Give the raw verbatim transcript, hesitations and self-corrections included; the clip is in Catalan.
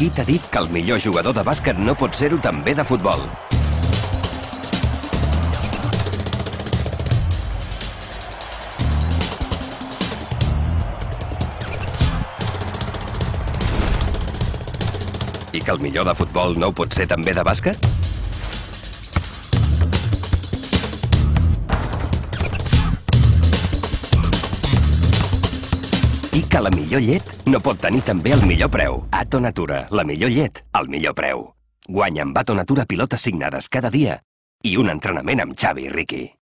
Qui t'ha dit que el millor jugador de bàsquet no pot ser-ho també de futbol? I que el millor de futbol no ho pot ser també de bàsquet? I que la millor llet no pot tenir també el millor preu. Ato Natura, la millor llet, al millor preu. Guanya amb Ato Natura pilotes signades cada dia i un entrenament amb Xavi i Ricky.